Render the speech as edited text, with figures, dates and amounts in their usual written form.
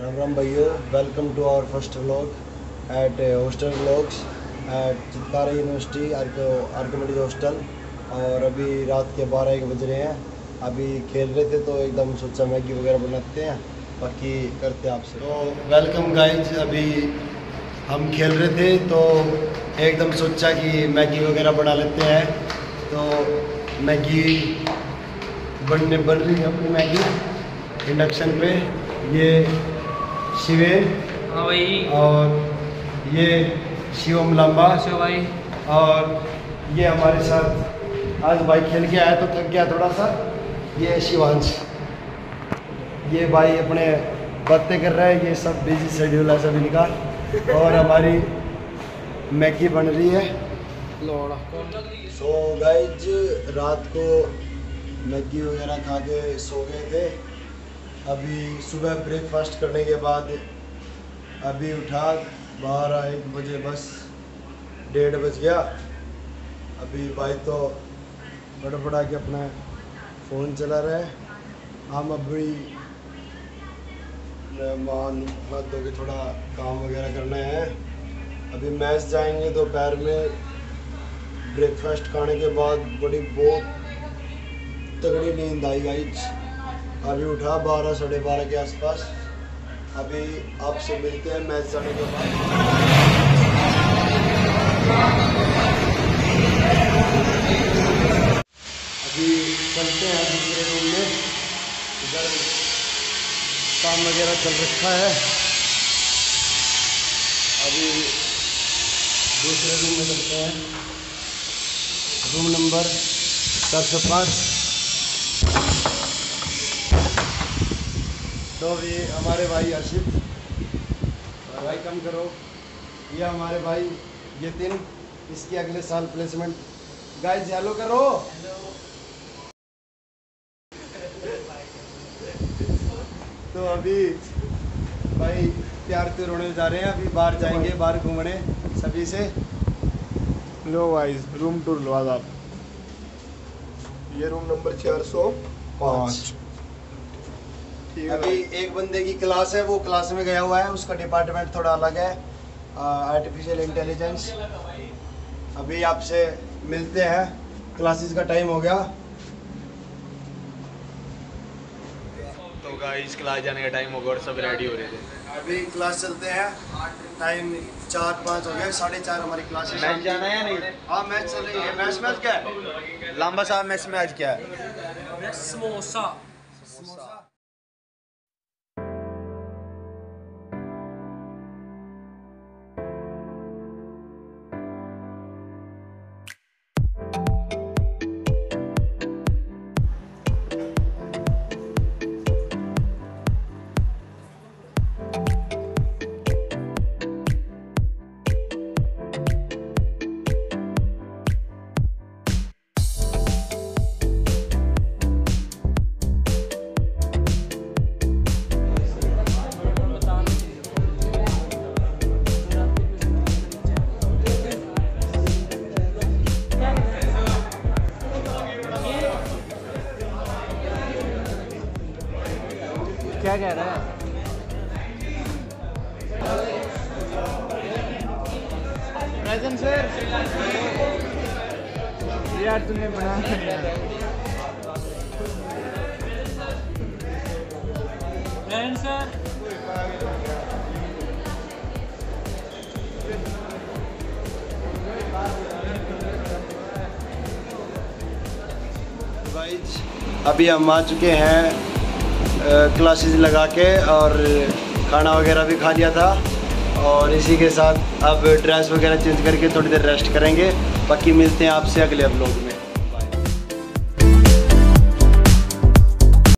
राम राम भाइयों, welcome to our first vlog at hostel vlogs at Chitkara University Archimedes hostel. और अभी रात के 12-1 बज रहे हैं। अभी खेल रहे थे तो एकदम सोचा मैगी वगैरह बनाते हैं, बाकी करते हैं आपसे। तो वेलकम गाइज, अभी हम खेल रहे थे तो एकदम सोचा कि मैगी वगैरह बना लेते हैं। तो मैगी बन रही है अपनी मैगी इंडक्शन पे। ये शिवेन, हाँ भाई, और ये शिवम लंबा भाई, और ये हमारे साथ आज भाई खेल के आया तो थक गया थोड़ा सा। ये शिवांश, ये भाई अपने बातें कर रहा है। ये सब बिजी शेड्यूल है सभी का। और हमारी मैगी बन रही है। सो गाइज, रात को मैगी वगैरह खा के सो गए थे। अभी सुबह ब्रेकफास्ट करने के बाद अभी उठा 12-1 बजे, बस 1:30 बज गया। अभी भाई तो बड़ा के अपना फ़ोन चला रहा है। हम अभी हाथ धो के थोड़ा काम वगैरह करना है। अभी मैच जाएंगे दोपहर में। ब्रेकफास्ट खाने के बाद बहुत तगड़ी नींद आई गाइस। अभी उठा 12-12:30 के आसपास। अभी आपसे मिलते हैं मैच जाने के बाद। अभी चलते हैं दूसरे रूम में, इधर काम वगैरह चल रखा है। अभी दूसरे रूम में चलते हैं, रूम नंबर 405। तो ये हमारे भाई अर्शित, और भाई कम करो, ये हमारे भाई यतिन, इसकी अगले साल प्लेसमेंट। गाइस हेलो करो। तो अभी भाई प्यार से रोने जा रहे हैं। अभी बाहर जाएंगे, बाहर घूमने सभी से। लो गाइस, रूम टूर लो आज आप। ये रूम नंबर 405। अभी एक बंदे की क्लास है, वो क्लास में गया हुआ है। उसका डिपार्टमेंट थोड़ा अलग है, आर्टिफिशियल इंटेलिजेंस। अभी आपसे मिलते हैं, क्लासेस का टाइम हो गया। तो गाइस क्लास जाने का टाइम हो गया और सब रेडी हो रहे थे। अभी क्लास चलते हैं, टाइम 4-5 हो गए, 4:30 हमारी क्लास है। मैच जाना है या नहीं? हाँ मैच चल रही है। मैच क्या है? लंबा साहब मैच में आज क्या है? समोसा। क्या कह रहा है? Present sir. यार तुमने बना प्रेजेंट सर। गाइस अभी हम आ चुके हैं क्लासेस लगा के, और खाना वगैरह भी खा लिया था। और इसी के साथ अब ड्रेस वगैरह चेंज करके थोड़ी देर रेस्ट करेंगे। बाकी मिलते हैं आपसे अगले व्लॉग में।